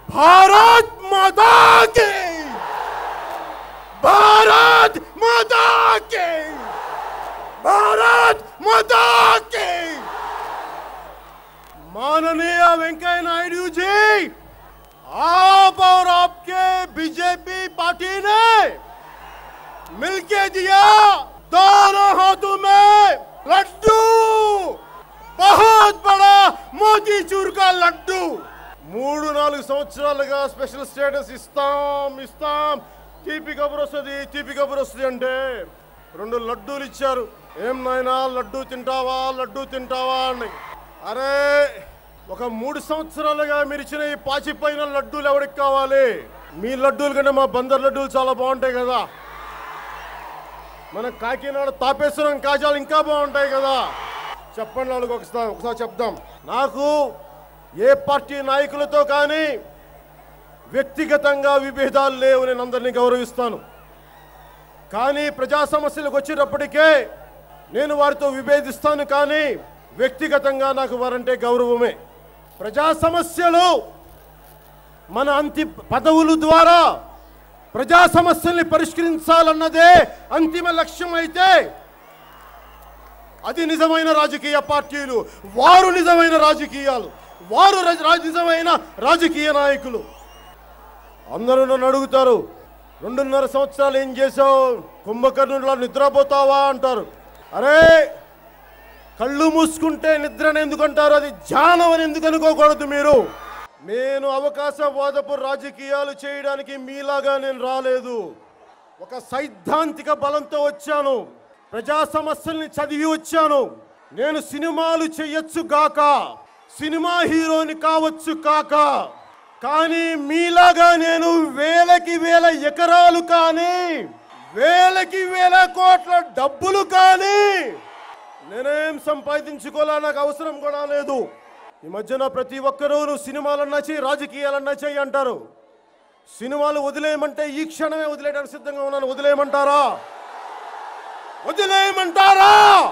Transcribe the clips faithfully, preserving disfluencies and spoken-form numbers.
भारत माता की, भारत माता की, भारत माता की। माननीय वेंकैया नायडू जी, आप और आपके बीजेपी पार्टी ने मिलके दिया दोनों हाथों में लड्डू, बहुत बड़ा मोतीचूर का लड्डू। మూడు నాలుగు సంవత్సరాలుగా స్పెషల్ స్టేటస్ ఇస్తాం ఇస్తాం తీపి కబురు వస్తుంది తీపి కబురు వస్తుంది అంటే రెండు లడ్డూలు ఇచ్చారు. ఏం నాయనా లడ్డూ తింటావా లడ్డూ తింటావా అని. అరే ఒక మూడు సంవత్సరాలుగా మీరు ఇచ్చిన ఈ పాచిపోయిన లడ్డూలు ఎవరికి కావాలి? మీ లడ్డూల కంటే మా బందర్ లడ్డూలు చాలా బాగుంటాయి కదా. మన కాకినాడ తాపేశ్వరం కాజాలు ఇంకా బాగుంటాయి కదా. చెప్పండి వాళ్ళకి ఒకసారి ఒకసారి చెప్దాం. నాకు ఏ పార్టీ నాయకులతో కానీ వ్యక్తిగతంగా విభేదాలు లేవు, నేను అందరినీ గౌరవిస్తాను. కానీ ప్రజా సమస్యలకు వచ్చేటప్పటికే నేను వారితో విభేదిస్తాను, కానీ వ్యక్తిగతంగా నాకు వారంటే గౌరవమే. ప్రజా సమస్యలు మన అంతి పదవుల ద్వారా ప్రజా సమస్యల్ని పరిష్కరించాలన్నదే అంతిమ లక్ష్యం అయితే అది నిజమైన రాజకీయ పార్టీలు, వారు నిజమైన రాజకీయాలు, వారు నిజమైన రాజకీయ నాయకులు. అందరూ నన్ను అడుగుతారు, రెండున్నర సంవత్సరాలు ఏం చేశావు, కుంభకర్ణులా నిద్రపోతావా అంటారు. అరే కళ్ళు మూసుకుంటే నిద్రను ఎందుకంటారు? అది ధ్యానం అని ఎందుకు అనుకోకూడదు మీరు? నేను అవకాశవాదపు రాజకీయాలు చేయడానికి మీలాగా నేను రాలేదు. ఒక సైద్ధాంతిక బలంతో వచ్చాను. ప్రజా సమస్యల్ని చదివి వచ్చాను. నేను సినిమాలు చేయొచ్చు గాక, సినిమా హీరోని కావచ్చు కాక, కానీ మీలాగా నేను వేలకి వేల ఎకరాలు కానీ వేలకి వేల కోట్ల డబ్బులు కానీ నేనేం సంపాదించుకోవాలా, నాకు అవసరం కూడా లేదు. ఈ మధ్యన ప్రతి ఒక్కరూ నువ్వు సినిమాలన్నా చేయి రాజకీయాలన్నా చేయి అంటారు. సినిమాలు వదిలేయమంటే ఈ క్షణమే వదిలేయడానికి సిద్ధంగా ఉన్నాను. వదిలేయమంటారా? వదిలేయమంటారా?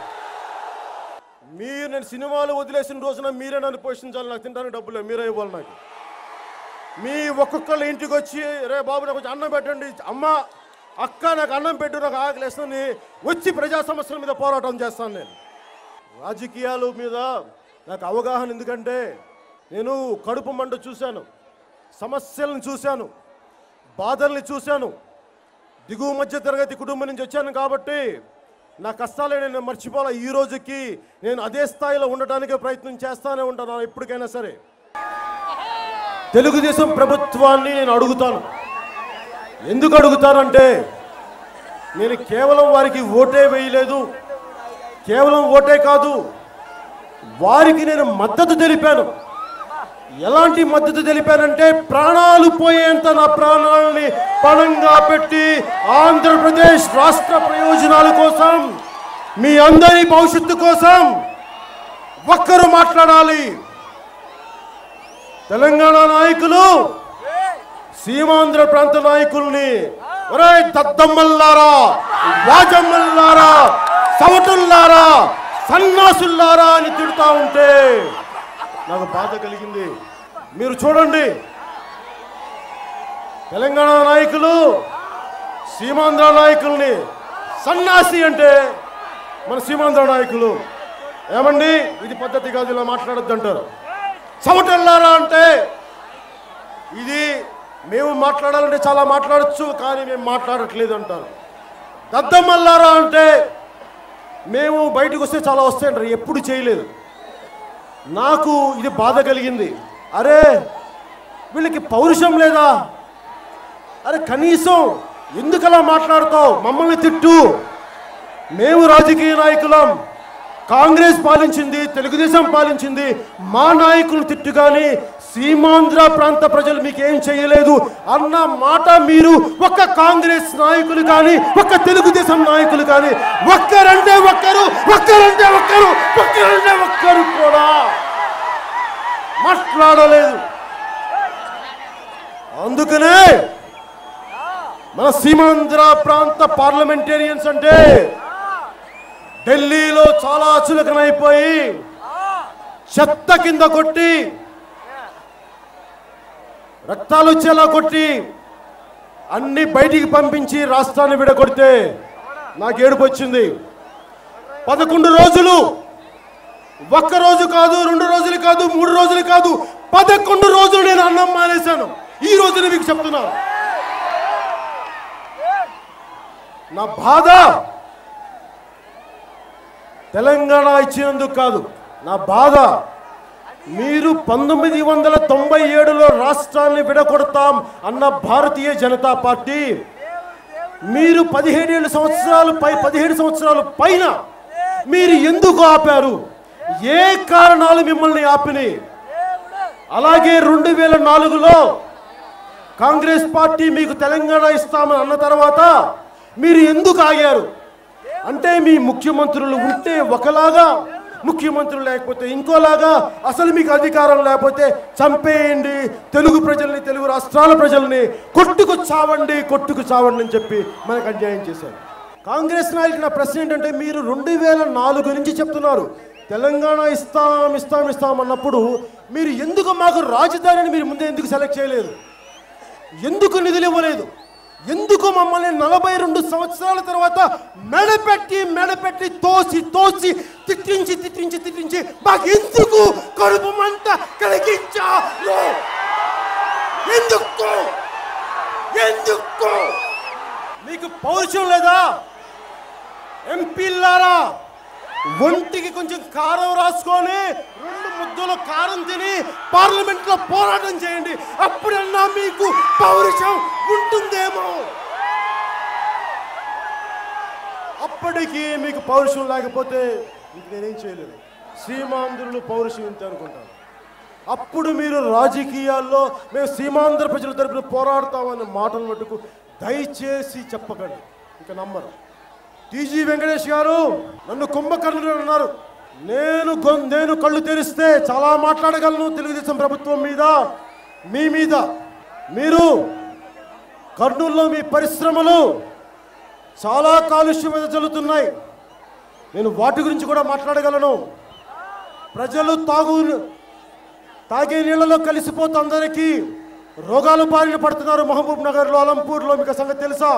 మీరు నేను సినిమాలు వదిలేసిన రోజున మీరే నన్ను పోషించాలి. నాకు తింటానికి డబ్బులే, మీరే ఇవ్వాలి నాకు. మీ ఒక్కొక్కళ్ళ ఇంటికి వచ్చి రే బాబు నాకు కొంచెం అన్నం పెట్టండి, అమ్మ అక్క నాకు అన్నం పెట్టు, నాకు ఆకలేస్తుంది, వచ్చి ప్రజా సమస్యల మీద పోరాటం చేస్తాను. నేను రాజకీయాల మీద నాకు అవగాహన, ఎందుకంటే నేను కడుపు మంట చూశాను, సమస్యలను చూశాను, బాధల్ని చూశాను. దిగువ మధ్య తరగతి కుటుంబం నుంచి వచ్చాను కాబట్టి నా కష్టాలే నేను మర్చిపోలే. ఈ రోజుకి నేను అదే స్థాయిలో ఉండటానికి ప్రయత్నం చేస్తానే ఉంటాను ఎప్పటికైనా సరే. తెలుగుదేశం ప్రభుత్వాన్ని నేను అడుగుతాను. ఎందుకు అడుగుతానంటే నేను కేవలం వారికి ఓటే వేయలేదు, కేవలం ఓటే కాదు వారికి నేను మద్దతు తెలిపాను. ఎలాంటి మద్దతు తెలిపానంటే ప్రాణాలు పోయేంత నా ప్రాణాలని పణంగా పెట్టి ఆంధ్రప్రదేశ్ రాష్ట్ర ప్రయోజనాల కోసం, మీ అందరి భవిష్యత్తు కోసం ఒక్కరు మాట్లాడాలి. తెలంగాణ నాయకులు సీమాంధ్ర ప్రాంత నాయకుల్ని ఒరే దద్దమ్మల్లారా, వాజమ్మల్లారా, సవటుల్లారా, సన్నాసుల్లారా అని తిడుతూ ఉంటే నాకు బాధ కలిగింది. మీరు చూడండి, తెలంగాణ నాయకులు సీమాంధ్ర నాయకుల్ని సన్నాసి అంటే మన సీమాంధ్ర నాయకులు ఏమండి ఇది పద్ధతి కాదు, ఇలా మాట్లాడొద్దు అంటారు. సవటల్లారా అంటే ఇది మేము మాట్లాడాలంటే చాలా మాట్లాడచ్చు, కానీ మేము మాట్లాడట్లేదు అంటారు. దద్దమ్మల్లారా అంటే మేము బయటకు వస్తే చాలా వస్తాయంటారు, ఎప్పుడు చేయలేదు. నాకు ఇది బాధ కలిగింది. అరే వీళ్ళకి పౌరుషం లేదా? అరే కనీసం ఎందుకలా మాట్లాడతావు? మమ్మల్ని తిట్టు, మేము రాజకీయ నాయకులం, కాంగ్రెస్ పాలించింది, తెలుగుదేశం పాలించింది, మా నాయకులు తిట్టు, కానీ సీమాంధ్ర ప్రాంత ప్రజలు మీకేం చేయలేదు అన్న మాట మీరు ఒక్క కాంగ్రెస్ నాయకులు కానీ ఒక్క తెలుగుదేశం నాయకులు కానీ ఒక్కరంటే ఒక్కరు ఒక్కరంటే ఒక్కరు ఒక్కరంటే ఒక్కరు కూడా మాట్లాడలేదు. అందుకనే మన సీమాంధ్ర ప్రాంత పార్లమెంటేరియన్స్ అంటే ఢిల్లీలో చాలా చులకనైపోయి చెత్త కింద కొట్టి రక్తాలు వచ్చేలా కొట్టి అన్ని బయటికి పంపించి రాష్ట్రాన్ని విడగొడితే నాకు ఏడుపు వచ్చింది. పదకొండు రోజులు, ఒక్క రోజు కాదు, రెండు రోజులు కాదు, మూడు రోజులు కాదు, పదకొండు రోజులు నేను అన్నం మానేశాను. ఈ రోజున మీకు చెప్తున్నాను, నా బాధ తెలంగాణ ఇచ్చినందుకు కాదు, నా బాధ మీరు పంతొమ్మిది వందల తొంభై ఏడులో రాష్ట్రాన్ని విడగొడతాం అన్న భారతీయ జనతా పార్టీ మీరు పదిహేడు సంవత్సరాలు పై పదిహేడు సంవత్సరాలు పైన మీరు ఎందుకు ఆపారు? ఏ కారణాలు మిమ్మల్ని ఆపినాయి? అలాగే రెండు వేల నాలుగులో కాంగ్రెస్ పార్టీ మీకు తెలంగాణ ఇస్తామని అన్న తర్వాత మీరు ఎందుకు ఆగారు? అంటే మీ ముఖ్యమంత్రులు ఉంటే ఒకలాగా, ముఖ్యమంత్రులు లేకపోతే ఇంకోలాగా, అసలు మీకు అధికారం లేకపోతే చంపేయండి, తెలుగు ప్రజల్ని, తెలుగు రాష్ట్రాల ప్రజల్ని కొట్టుకు చావండి, కొట్టుకు చావండి అని చెప్పి మనకు అన్యాయం చేశారు. కాంగ్రెస్ నాయకులు నా ప్రశ్న ఏంటంటే, మీరు రెండు వేల నాలుగు నుంచి చెప్తున్నారు తెలంగాణ ఇస్తాం ఇస్తాం ఇస్తాం అన్నప్పుడు మీరు ఎందుకు మాకు రాజధానిని మీరు ముందే ఎందుకు సెలెక్ట్ చేయలేదు? ఎందుకు నిధులు ఇవ్వలేదు? ఎందుకు మమ్మల్ని నలభై రెండు సంవత్సరాల తర్వాత మెడపెట్టి మెడపెట్టి తోసి తోసి తిట్టించి తిట్టించి తిట్టించి మాకు ఎందుకు కడుపు మంట కలిగించారు? ఎందుకు ఎందుకు మీకు పౌరుషం లేదా? ఎంపీలారా, ఒంటికి కొంచెం కారం రాసుకొని రెండు ముద్దలు కారం తిని పార్లమెంట్ లో పోరాటం చేయండి, అప్పుడన్నా మీకు పౌరుషం ఉంటుందేమో. అప్పటికి మీకు పౌరుషం లేకపోతే ఇంక నేనేం చేయలేదు. సీమాంధ్రులు పౌరుషం ఇంత అనుకుంటాను. అప్పుడు మీరు రాజకీయాల్లో మేము సీమాంధ్ర ప్రజల తరపున పోరాడతామన్న మాటలు మటుకు దయచేసి చెప్పకండి, ఇంకా నమ్మరు. టీజీ వెంకటేష్ గారు నన్ను కుంభకర్ణుడు అన్నారు. నేను నేను కళ్ళు తెరిస్తే చాలా మాట్లాడగలను తెలుగుదేశం ప్రభుత్వం మీద, మీ మీద. మీరు కర్నూలులో మీ పరిశ్రమలు చాలా కాలుష్యం వెదజల్లుతున్నాయి, నేను వాటి గురించి కూడా మాట్లాడగలను. ప్రజలు తాగు తాగే నీళ్లలో కలిసిపోతే అందరికీ రోగాలు బారిన పడుతున్నారు. మహబూబ్ నగర్లో, అలంపూర్లో, మీకు సంగతి తెలుసా?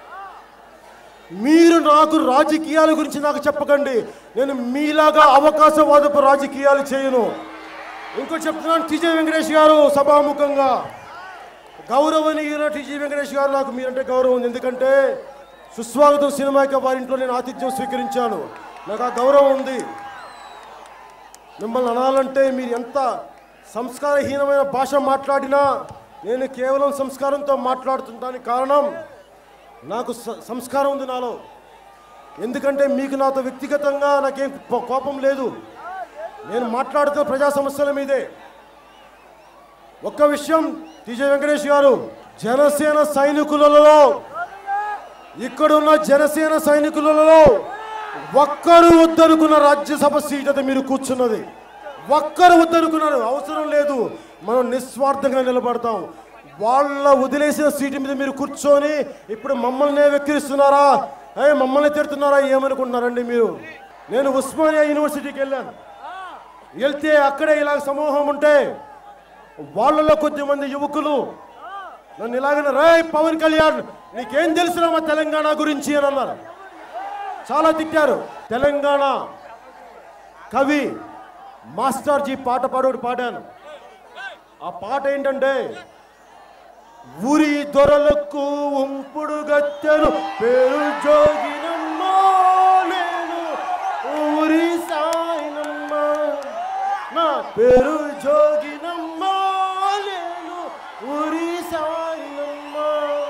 మీరు నాకు రాజకీయాల గురించి నాకు చెప్పకండి, నేను మీలాగా అవకాశవాదపు రాజకీయాలు చేయను. ఇంకోటి చెప్తున్నాను, టీజీ వెంకటేష్ గారు సభాముఖంగా, గౌరవనీయుల టీజీ వెంకటేష్ గారు, నాకు మీరంటే గౌరవం ఉంది. ఎందుకంటే సుస్వాగతం సినిమాకి వారింట్లో నేను ఆతిథ్యం స్వీకరించాను, నాకు ఆ గౌరవం ఉంది. మిమ్మల్ని అనాలంటే మీరు ఎంత సంస్కారహీనమైన భాష మాట్లాడినా నేను కేవలం సంస్కారంతో మాట్లాడుతుంటానికి కారణం నాకు సంస్కారం ఉంది నాలో. ఎందుకంటే మీకు నాతో వ్యక్తిగతంగా నాకేం కోపం లేదు, నేను మాట్లాడుతున్న ప్రజా సమస్యల మీదే. ఒక్క విషయం టీజీ వెంకటేష్ గారు, జనసేన సైనికులలో, ఇక్కడున్న జనసేన సైనికులలో ఒక్కరు వద్దనుకున్న రాజ్యసభ సీట్ అయితే మీరు కూర్చున్నది, ఒక్కరు వద్దనుకున్నారు. అవసరం లేదు, మనం నిస్వార్థంగా నిలబడతాం. వాళ్ళ వదిలేసిన సీటు మీద మీరు కూర్చొని ఇప్పుడు మమ్మల్ని వెక్కిరిస్తున్నారా, ఏ మమ్మల్ని తిడుతున్నారా, ఏమనుకుంటున్నారండి మీరు? నేను ఉస్మానియా యూనివర్సిటీకి వెళ్ళాను, వెళ్తే అక్కడే ఇలా సమూహం ఉంటే వాళ్ళలో కొద్దిమంది యువకులు నన్ను ఇలాగనే, రే పవన్ కళ్యాణ్ నీకేం తెలుసురా మా తెలంగాణ గురించి అని అన్నారు. చాలా తిట్టారు. తెలంగాణ కవి మాస్టర్జీ పాట పాడు పాడాను. ఆ పాట ఏంటంటే, ఊరి దొరలకు ఉంపుడు గత్తెను పేరు జోగినమ్మా, నేను ఊరి సాయినమ్మా, నా పేరు జోగినమ్మా, నేను ఊరి సాయినమ్మా.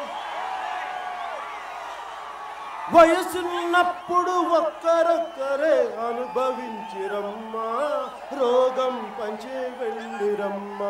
వయసున్నప్పుడు ఒక్కరొక్కరే అనుభవించిరమ్మా, రోగం పంచి వెళ్ళిరమ్మా.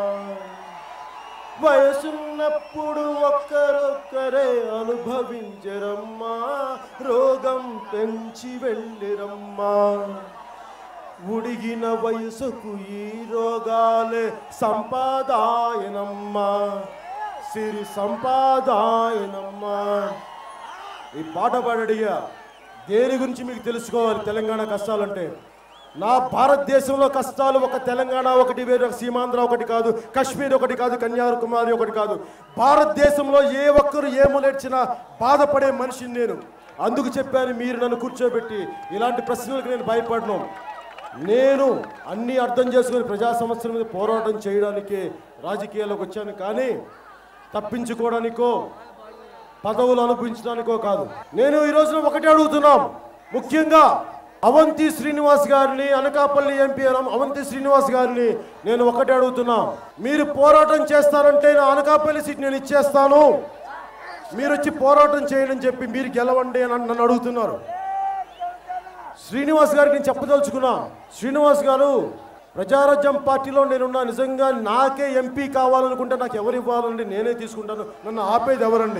వయసున్నప్పుడు ఒక్కరొక్కరే అనుభవించరమ్మా, రోగం పెంచి వెళ్ళిరమ్మా. ఉడిగిన వయసుకు ఈ రోగాలే సంపాదాయనమ్మా, సిరి సంపాదాయనమ్మా. ఈ పాట పాడడిగా దేని గురించి మీకు తెలుసుకోవాలి తెలంగాణ కష్టాలంటే. నా భారతదేశంలో కష్టాలు ఒక తెలంగాణ ఒకటి వేరు, సీమాంధ్ర ఒకటి కాదు, కాశ్మీర్ ఒకటి కాదు, కన్యాకుమారి ఒకటి కాదు. భారతదేశంలో ఏ ఒక్కరు ఏమూలేడ్చినా బాధపడే మనిషిని నేను. అందుకు చెప్పాను, మీరు నన్ను కూర్చోబెట్టి ఇలాంటి ప్రశ్నలకు నేను భయపడను. నేను అన్నీ అర్థం చేసుకుని ప్రజా సమస్యల మీద పోరాటం చేయడానికే రాజకీయాల్లోకి వచ్చాను, కానీ తప్పించుకోవడానికో పదవులు అనుభవించడానికో కాదు. నేను ఈ రోజున ఒకటే అడుగుతున్నాం, ముఖ్యంగా అవంతి శ్రీనివాస్ గారిని, అనకాపల్లి ఎంపీ అవంతి శ్రీనివాస్ గారిని నేను ఒకటే అడుగుతున్నా, మీరు పోరాటం చేస్తారంటే నా అనకాపల్లి సీట్ నేను ఇచ్చేస్తాను, మీరు వచ్చి పోరాటం చేయడం చెప్పి మీరు గెలవండి అని నన్ను అడుగుతున్నారు. శ్రీనివాస్ గారికి నేను చెప్పదలుచుకున్నా, శ్రీనివాస్ గారు ప్రజారాజ్యం పార్టీలో నేనున్నా, నిజంగా నాకే ఎంపీ కావాలనుకుంటే నాకు ఎవరు ఇవ్వాలండి, నేనే తీసుకుంటాను, నన్ను ఆపేది ఎవరండి?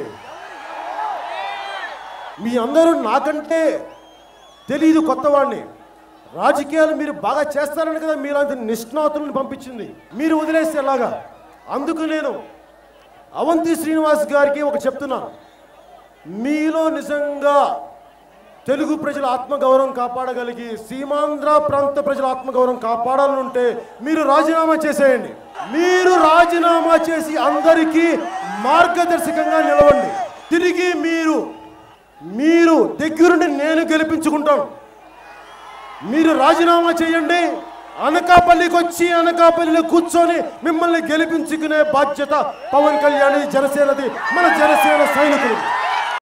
మీ అందరూ నాకంటే తెలీదు కొత్తవాడిని, రాజకీయాలు మీరు బాగా చేస్తారని కదా మీరు అంత నిష్ణాతులను పంపించింది, మీరు వదిలేస్తే ఎలాగా? అందుకు నేను అవంతి శ్రీనివాస్ గారికి ఒక చెప్తున్నాను, మీలో నిజంగా తెలుగు ప్రజల ఆత్మగౌరవం కాపాడగలిగి సీమాంధ్ర ప్రాంత ప్రజల ఆత్మగౌరవం కాపాడాలనుంటే మీరు రాజీనామా చేసేయండి. మీరు రాజీనామా చేసి అందరికీ మార్గదర్శకంగా నిలవండి. తిరిగి మీరు మీరు దగ్గరుండి నేను గెలిపించుకుంటాను. మీరు రాజీనామా చేయండి, అనకాపల్లికి వచ్చి అనకాపల్లిలో కూర్చొని మిమ్మల్ని గెలిపించుకునే బాధ్యత పవన్ కళ్యాణ్ జనసేనది, మన జనసేన సైనికులు.